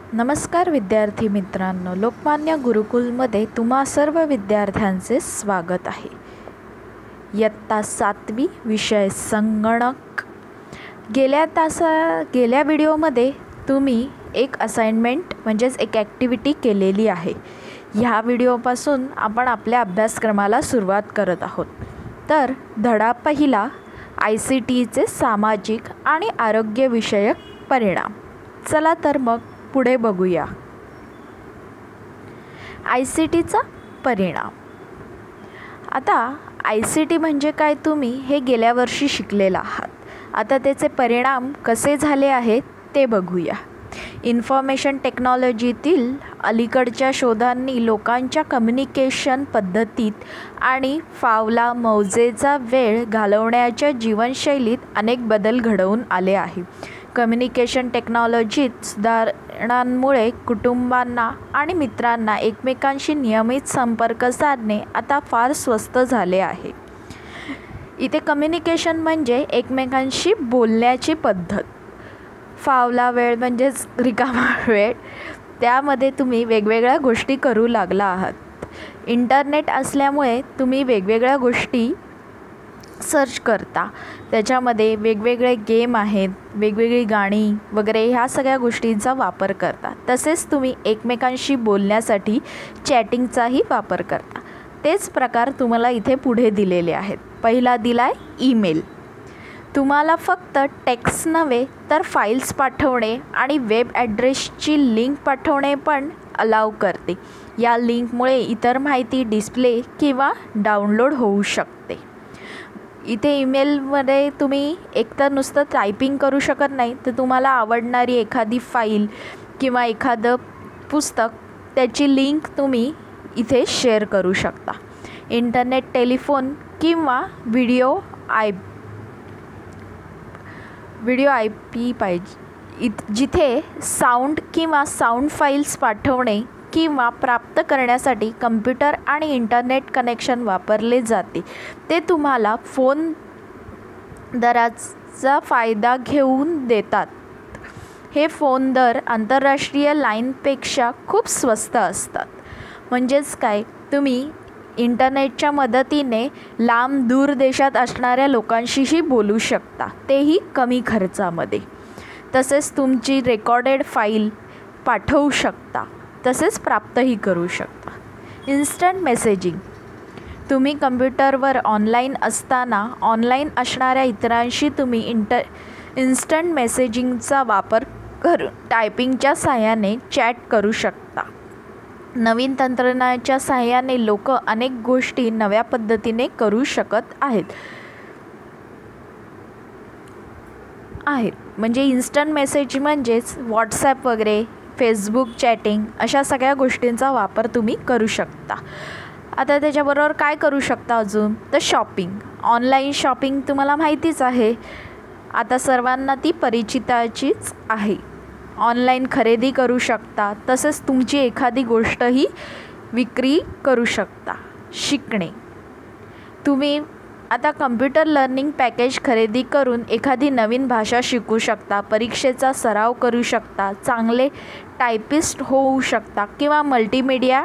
नमस्कार विद्यार्थी मित्रांनो, लोकमान्य गुरुकुलमध्ये तुम्हा सर्व विद्यार्थ्यांचे स्वागत आहे। इयत्ता 7वी विषय संगणक। गेल्या व्हिडिओमध्ये तुम्ही एक असाइनमेंट म्हणजेच एक ॲक्टिव्हिटी केलेली आहे। ह्या व्हिडिओपासून आपण आपल्या अभ्यासक्रमाला सुरुवात करत आहोत। तर धडा पहिला, ICTचे सामाजिक आणि आरोग्य विषयक परिणाम। चला तर मग पुढे बघूया। ICTचा परिणाम। आता ICT म्हणजे काय तुम्ही हे गेल्या वर्षी शिकलेला आहात। आता त्याचे परिणाम कसे झाले आहेत ते बघूया। इन्फॉर्मेशन टेक्नॉलॉजीतील अलीकडच्या शोधांनी लोकांच्या कम्युनिकेशन पद्धतीत आणि फावला मौजेचा वेळ घालवण्याच्या जीवनशैलीत अनेक बदल घडवून आले आहे। कम्युनिकेशन टेक्नॉलॉजीत सुधारणांमुळे कुटुंबांना आणि मित्रांना एकमेकांशी नियमित संपर्क साधणे आता फार स्वस्त झाले आहे। इथे कम्युनिकेशन म्हणजे एकमेकांशी बोलण्याची पद्धत। फावला वेळ म्हणजेच रिकामा वेळ, त्यामध्ये तुम्ही वेगवेगळ्या गोष्टी करू लागला आहात। इंटरनेट असल्यामुळे तुम्ही वेगवेगळ्या गोष्टी सर्च करता, त्याच्यामध्ये वेगवेगळे गेम आहेत, वेगवेगळी गाणी वगैरे ह्या सगळ्या गोष्टींचा वापर करता। तसेच तुम्ही एकमेकांशी बोलण्यासाठी चॅटिंगचाही वापर करता। तेच प्रकार तुम्हाला इथे पुढे दिलेले आहेत। पहिला दिलाय ईमेल। तुम्हाला फक्त टेक्स्ट नव्हे तर फाईल्स पाठवणे आणि वेब ॲड्रेसची लिंक पाठवणे पण अलाव करते। या लिंकमुळे इतर माहिती डिस्प्ले किंवा डाउनलोड होऊ शकते। इथे ईमेलमध्ये तुम्ही एकतर नुसतं टायपिंग करू शकत नाही, तर तुम्हाला आवडणारी एखादी फाईल किंवा एखादं पुस्तक त्याची लिंक तुम्ही इथे शेअर करू शकता। इंटरनेट, टेलिफोन किंवा व्हिडिओ IP पाहिजे जिथे साऊंड किंवा साऊंड फाईल्स पाठवणे किंवा प्राप्त करण्यासाठी कम्प्युटर आणि इंटरनेट कनेक्शन वापरले जाते। ते तुम्हाला फोन दराचा फायदा घेऊन देतात। हे फोन दर आंतरराष्ट्रीय लाईनपेक्षा खूप स्वस्त असतात। म्हणजेच काय, तुम्ही इंटरनेटच्या मदतीने लांब दूर देशात असणाऱ्या लोकांशीही बोलू शकता, तेही कमी खर्चामध्ये। तसेच तुमची रेकॉर्डेड फाईल पाठवू शकता, तसेच प्राप्तही करू शकता। Instant messaging. तुम्ही कम्प्युटरवर ऑनलाईन असताना ऑनलाईन असणाऱ्या इतरांशी तुम्ही इन्स्टंट मेसेजिंगचा वापर करून टायपिंगच्या साहाय्याने चॅट करू शकता। नवीन तंत्रज्ञानाच्या साहाय्याने लोक अनेक गोष्टी नव्या पद्धतीने करू शकत आहेत। म्हणजे इन्स्टंट मेसेज म्हणजेच व्हॉट्सॲप वगैरे, फेसबुक चॅटिंग अशा सगळ्या गोष्टींचा वापर तुम्ही करू शकता। आता त्याच्याबरोबर काय करू शकता अजून, तर शॉपिंग। ऑनलाईन शॉपिंग तुम्हाला माहितीच आहे, आता सर्वांना ती परिचिताचीच आहे। ऑनलाईन खरेदी करू शकता, तसेच तुमची एखादी गोष्टही विक्री करू शकता। शिकणे। तुम्ही आता कम्प्युटर लर्निंग पॅकेज खरेदी करून एखादी नवीन भाषा शिकू शकता, परीक्षेचा सराव करू शकता, चांगले टायपिस्ट होऊ शकता किंवा मल्टीमीडिया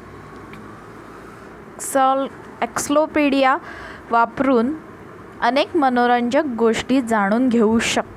एक्सलोपीडिया वापरून अनेक मनोरंजक गोष्टी जाणून घेऊ शकता।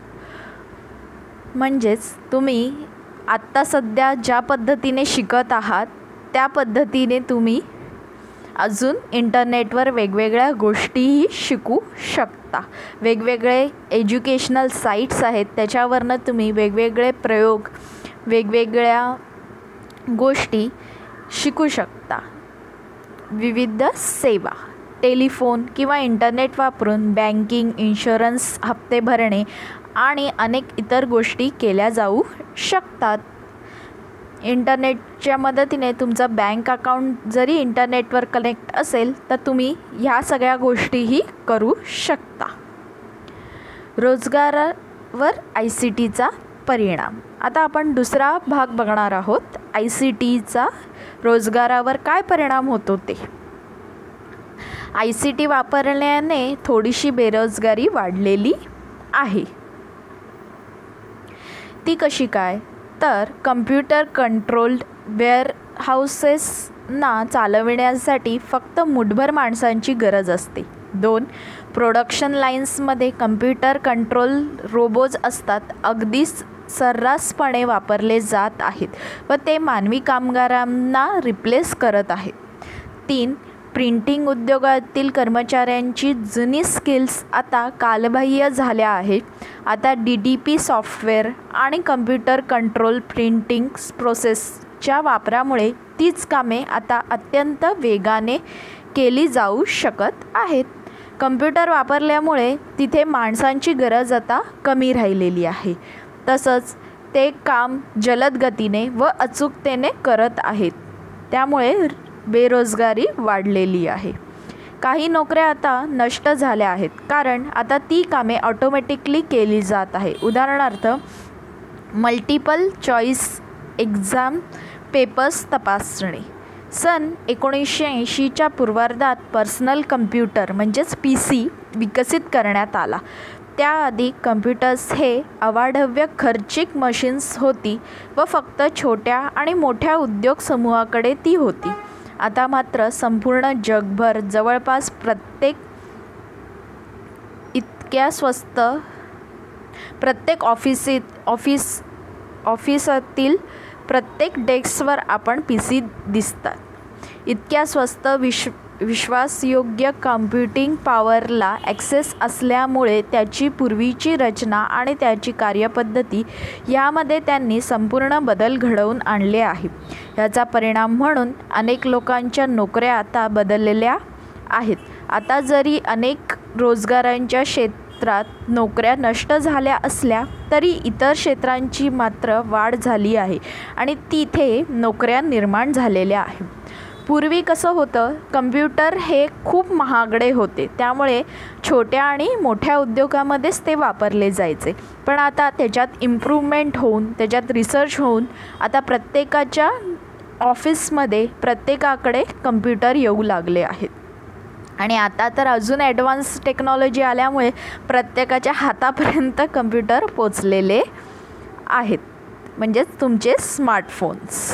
म्हणजेच तुम्ही आत्ता सध्या ज्या पद्धतीने शिकत आहात त्या पद्धतीने तुम्ही अजून इंटरनेटवर वेगवेगळ्या गोष्टीही शिकू शकता। वेगवेगळे एज्युकेशनल साईट्स आहेत, त्याच्यावरनं तुम्ही वेगवेगळे प्रयोग, वेगवेगळ्या गोष्टी शिकू शकता। विविध सेवा। टेलिफोन किंवा इंटरनेट वापरून बँकिंग, इन्शुरन्स हप्ते भरणे आणि अनेक इतर गोष्टी केल्या जाऊ शकतात। इंटरनेटच्या मदतीने तुमचं बँक अकाउंट जरी इंटरनेटवर कनेक्ट असेल तर तुम्ही ह्या सगळ्या गोष्टीही करू शकता। रोजगारावर ICTचा परिणाम। आता आपण दुसरा भाग बघणार आहोत, ICTचा रोजगारावर काय परिणाम होतो ते। ICT वापरल्याने थोडीशी बेरोजगारी वाढलेली आहे। ती कशी काय, तर कम्प्युटर कंट्रोल्ड वेअरहाऊसेसना चालविण्यासाठी फक्त मुठभर माणसांची गरज असते. 2. प्रोडक्शन लाईन्समध्ये कम्प्युटर कंट्रोल रोबोज असतात, अगदी सर्रासपणे वापरले जात आहेत व ते मानवी कामगारांना रिप्लेस करत आहेत. 3. प्रिंटिंग उद्योगातील कर्मचाऱ्यांची जुनी स्किल्स आता कालबाह्य झाल्या आहेत. आता DDP सॉफ्टवेअर आणि कम्प्युटर कंट्रोल प्रिंटिंग प्रोसेसच्या वापरामुळे तीच कामे आता अत्यंत वेगाने केली जाऊ शकत आहेत. कम्प्युटर वापरल्यामुळे तिथे माणसांची गरज आता कमी राहिलेली आहे. तसंच ते काम जलद गतीने व अचूकतेने करत आहेत. त्यामुळे बेरोजगारी वाढलेली आहे. काही नोकऱ्या आता नष्ट झाल्या आहेत कारण आता ती कामे ऑटोमॅटिकली केली जात आहे. उदाहरणार्थ मल्टिपल चॉईस एक्झाम पेपर्स तपासणे. सन 1980च्या पूर्वार्धात पर्सनल कम्प्युटर म्हणजेच PC विकसित करण्यात आला. त्याआधी कम्प्युटर्स हे अवाढव्य खर्चिक मशीन्स होती व फक्त छोट्या आणि मोठ्या उद्योग समूहाकडे ती होती. आता मात्र संपूर्ण जगभर जवळपास प्रत्येक ऑफिसातील प्रत्येक डेस्कवर आपण PC दिसतात. इतक्या स्वस्त विश्वासयोग्य कम्प्युटिंग पॉवरला ॲक्सेस असल्यामुळे त्याची पूर्वीची रचना आणि त्याची कार्यपद्धती यामध्ये त्यांनी संपूर्ण बदल घडवून आणले आहे. याचा परिणाम म्हणून अनेक लोकांच्या नोकऱ्या आता बदललेल्या आहेत. आता जरी अनेक रोजगारांच्या क्षेत्रात नोकऱ्या नष्ट झाल्या असल्या तरी इतर क्षेत्रांची मात्र वाढ झाली आहे आणि तिथे नोकऱ्या निर्माण झालेल्या आहेत. पूर्वी कसं होतं, कम्प्युटर हे खूप महागडे होते, त्यामुळे छोट्या आणि मोठ्या उद्योगामध्येच ते वापरले जायचे. पण आता त्याच्यात इम्प्रूव्हमेंट होऊन, त्याच्यात रिसर्च होऊन आता प्रत्येकाच्या ऑफिसमध्ये प्रत्येकाकडे कम्प्युटर येऊ लागले आहेत. आणि आता तर अजून ॲडव्हान्स टेक्नॉलॉजी आल्यामुळे प्रत्येकाच्या हातापर्यंत कम्प्युटर पोचलेले आहेत, म्हणजेच तुमचे स्मार्टफोन्स.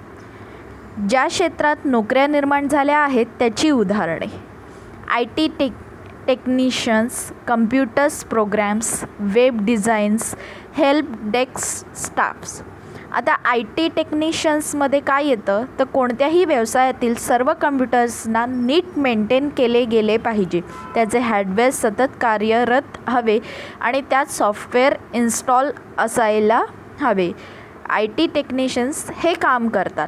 ज्या क्षेत्रात नोकऱ्या निर्माण झाल्या आहेत त्याची उदाहरणे: IT technicians, computers programs, web designs, help desk staffs. आता IT टेक्निशियन्समध्ये काय येतं तर कोणत्याही व्यवसायातील सर्व कम्प्युटर्सना नीट मेंटेन केले गेले पाहिजे, त्याचे हार्डवेअर सतत कार्यरत हवे आणि त्यात सॉफ्टवेअर इन्स्टॉल असायला हवे. IT टेक्निशियन्स हे काम करतात.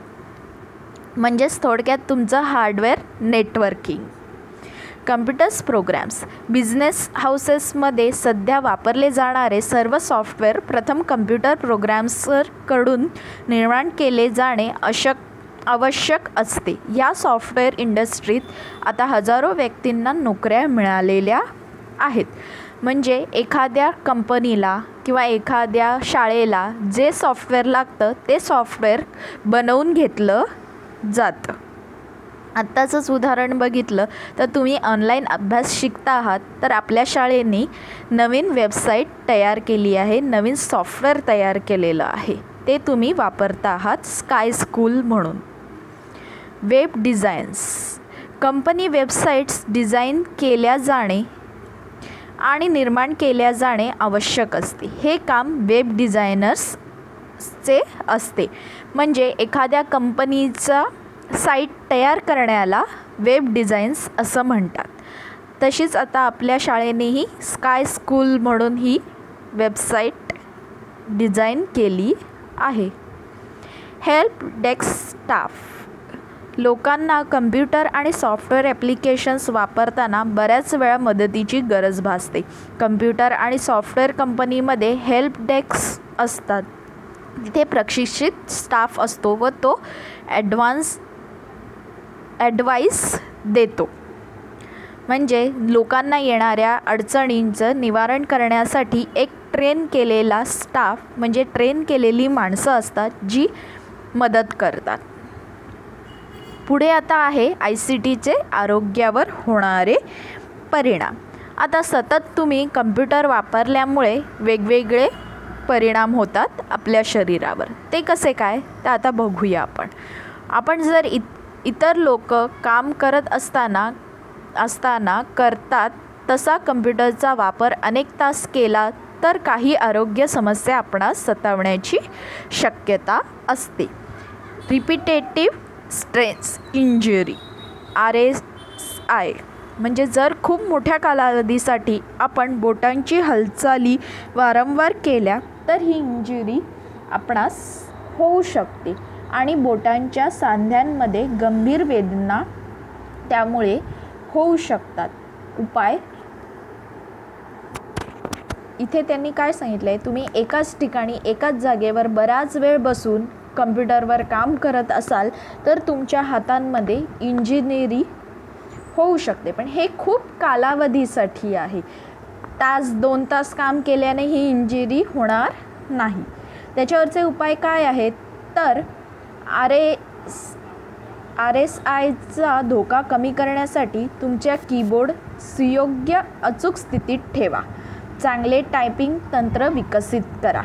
म्हणजेच थोडक्यात तुमचं hardware networking. Computers programs. Business हाऊसेसमध्ये सध्या वापरले जाणारे सर्व सॉफ्टवेअर प्रथम कम्प्युटर प्रोग्रॅम्सकडून निर्माण केले जाणे आवश्यक असते. या सॉफ्टवेअर इंडस्ट्रीत आता हजारो व्यक्तींना नोकऱ्या मिळालेल्या आहेत. म्हणजे एखाद्या कंपनीला किंवा एखाद्या शाळेला जे सॉफ्टवेअर लागतं ते सॉफ्टवेअर बनवून घेतलं जातं. आत्ताचंच उदाहरण बघितलं तर तुम्ही ऑनलाईन अभ्यास शिकता आहात तर आपल्या शाळेने नवीन वेबसाईट तयार केली आहे, नवीन सॉफ्टवेअर तयार केलेलं आहे, ते तुम्ही वापरता आहात स्काय स्कूल म्हणून. Web designs. Company websites design केल्या जाणे आणि निर्माण केल्या जाणे आवश्यक असते. हे काम वेब डिझायनर्सचे असते. म्हणजे एखाद्या कंपनीचा साईट तयार करण्याला वेब डिझाईन्स असं म्हणतात. तशीच आता आपल्या शाळेनेही स्काय स्कूल म्हणून ही वेबसाईट डिझाईन केली आहे. Help desk staff. लोकांना कम्प्युटर आणि सॉफ्टवेअर ॲप्लिकेशन्स वापरताना बऱ्याच वेळा मदतीची गरज भासते. कम्प्युटर आणि सॉफ्टवेअर कंपनीमध्ये हेल्प डेस्क असतात. तिथे प्रशिक्षित स्टाफ असतो व तो ॲडवाईस देतो. म्हणजे लोकांना येणाऱ्या अडचणींचं निवारण करण्यासाठी एक ट्रेन केलेला स्टाफ म्हणजे ट्रेन केलेली माणसं असतात जी मदत करतात. पुढे आता आहे ICTचे आरोग्यावर होणारे परिणाम. आता सतत तुम्ही कम्प्युटर वापरल्यामुळे वेगवेगळे परिणाम होतात आपल्या शरीरावर. ते कसे काय ते आता बघूया आपण जर इतर लोक काम करत असताना करतात तसा कम्प्युटरचा वापर अनेक तास केला तर काही आरोग्य समस्या आपणास सतावण्याची शक्यता असते. रिपिटेटिव्ह स्ट्रेस इंजुरी RSI म्हणजे जर खूप मोठ्या कालावधीसाठी आपण बोटांची हालचाली वारंवार केल्या तर ही इंजुरी आपणास होऊ शकते आणि बोटांच्या सांध्यांमध्ये गंभीर वेदना त्यामुळे होऊ शकतात. उपाय इथे त्यांनी काय सांगितलं आहे, तुम्ही एकाच ठिकाणी एकाच जागेवर बराच वेळ बसून कम्प्युटरवर काम करत असाल तर तुमच्या हातांमध्ये इंजिनियरी होऊ शकते, पण हे खूप कालावधीसाठी आहे. 2 तास काम केल्याने ही इंजुरी होणार नाही. त्याच्यावरचे उपाय काय आहेत तर RSIचा धोका कमी करण्यासाठी तुमच्या कीबोर्ड सुयोग्य अचूक स्थितीत ठेवा. चांगले टायपिंग तंत्र विकसित करा.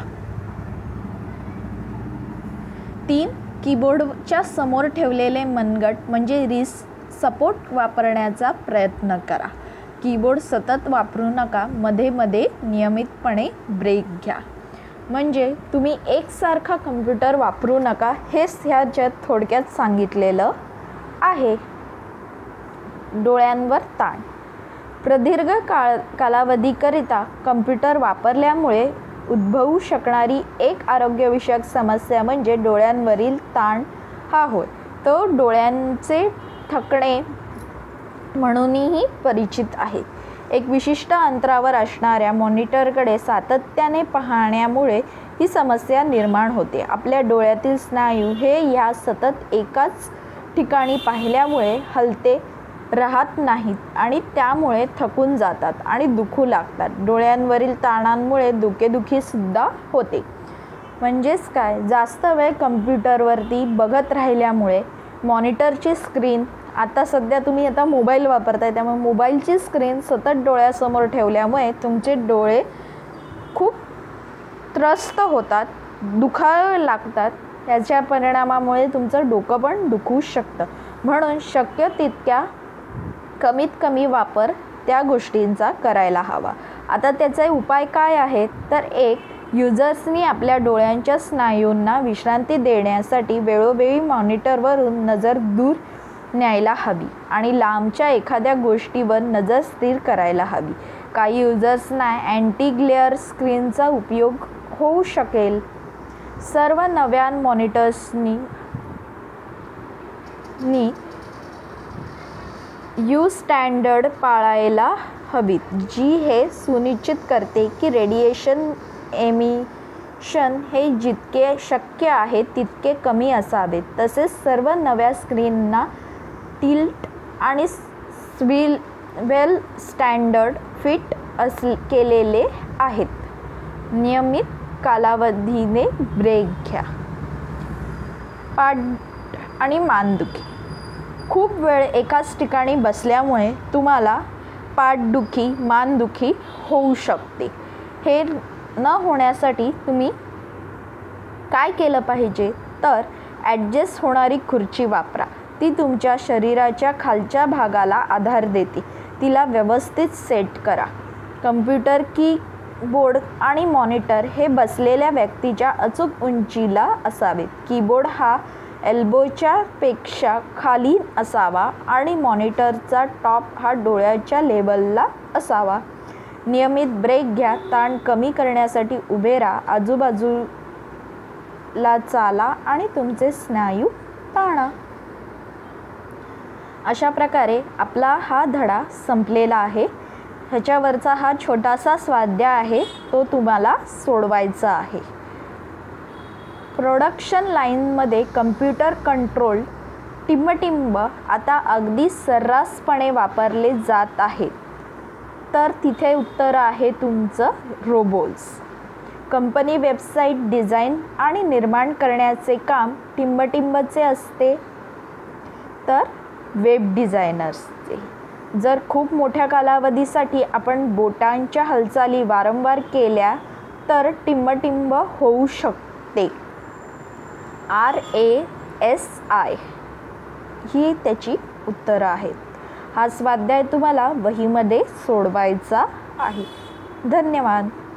3. कीबोर्डच्या समोर ठेवलेले मनगट म्हणजे रिस्ट सपोर्ट वापरण्याचा प्रयत्न करा. कीबोर्ड सतत वापरू नका, मध्ये मध्ये नियमितपणे ब्रेक घ्या. म्हणजे तुम्ही एकसारखा कम्प्युटर वापरू नका, हेच ह्याच्यात थोडक्यात सांगितलेलं आहे. डोळ्यांवर ताण. प्रदीर्घ कालावधीकरिता कम्प्युटर वापरल्यामुळे उद्भवू शकणारी एक आरोग्यविषयक समस्या म्हणजे डोळ्यांवरील ताण हा होय. तो डोळ्यांचे थकणे म्हणूनही परिचित आहे. एक विशिष्ट अंतरावर असणाऱ्या मॉनिटरकडे सातत्याने पाहण्यामुळे ही समस्या निर्माण होते. आपल्या डोळ्यातील स्नायू हे ह्या सतत एकाच ठिकाणी पाहिल्यामुळे हलते राहत नाहीत आणि त्यामुळे थकून जातात आणि दुखू लागतात. डोळ्यांवरील ताणांमुळे डोकेदुखी सुद्धा होते. म्हणजेच काय, जास्त वेळ कम्प्युटरवरती बघत राहिल्यामुळे मॉनिटरची स्क्रीन, आता सध्या तुम्ही मोबाईल वापरताय त्यामुळे मोबाईलची स्क्रीन सतत डोळ्यासमोर ठेवल्यामुळे तुमचे डोळे खूप त्रस्त होतात, दुखायला लागतात. त्याच्या परिणामामुळे तुमचं डोकं पण दुखू शकतं. म्हणून शक्य तितक्या कमीत कमी वापर त्या गोष्टींचा करायला हवा. आता त्याचे उपाय काय आहेत तर 1. युजर्सनी आपल्या डोळ्यांच्या स्नायूंना विश्रांती देण्यासाठी वेळोवेळी मॉनिटरवरून नजर दूर न्यायला हवी आणि लांबच्या एखाद्या गोष्टीवर नजर स्थिर करायला हवी. काही युजर्सना अँटी ग्लेअर स्क्रीनचा उपयोग होऊ शकेल. सर्व नव्या मॉनिटर्सनी यू स्टँडर्ड पाळायला हवीत, जी हे सुनिश्चित करते की रेडिएशन एमिशन हे जितके शक्य आहे तितके कमी असावेत. तसेच सर्व नव्या स्क्रीनना टिल्ट आणि स्विवेल स्टँडर्ड फिट केलेले आहेत. नियमित कालावधीने ब्रेक घ्या. पाठ आणि मानदुखी. खूप वेळ एकाच ठिकाणी बसल्यामुळे तुम्हाला पाठदुखी, मानदुखी होऊ शकते. हे न होण्यासाठी तुम्ही काय केलं पाहिजे तर ॲडजस्ट होणारी खुर्ची वापरा. ती तुमच्या शरीराच्या खालच्या भागाला आधार देते. तिला व्यवस्थित सेट करा. कम्प्युटर कीबोर्ड आणि मॉनिटर हे बसलेल्या व्यक्तीच्या अचूक उंचीला असावेत. कीबोर्ड हा एल्बोच्या पेक्षा खाली असावा आणि मॉनिटरचा टॉप हा डोळ्याच्या लेवलला असावा. नियमित ब्रेक घ्या. ताण कमी करण्यासाठी उभे राहा, आजूबाजूला चाला आणि तुमचे स्नायू ताणा. अशा प्रकारे आपला हा धडा संपलेला आहे. ह्याच्यावरचा हा छोटासा स्वाध्याय आहे, तो तुम्हाला सोडवायचा आहे. प्रोडक्शन लाईनमध्ये कम्प्युटर कंट्रोल टिंबटिंब आता अगदी सर्रासपणे वापरले जात आहेत. तर तिथे उत्तर आहे तुमचं रोबोट्स. कंपनी वेबसाईट डिझाईन आणि निर्माण करण्याचे काम टिंबटिंबचे असते तर वेब डिझायनर्सचे. जर खूप मोठ्या कालावधीसाठी आपण बोटांच्या हालचाली वारंवार केल्या तर टिंबटिंब होऊ शकते. RASI ही त्याची उत्तरं आहेत. हा स्वाध्याय तुम्हाला वहीमध्ये सोडवायचा आहे. धन्यवाद.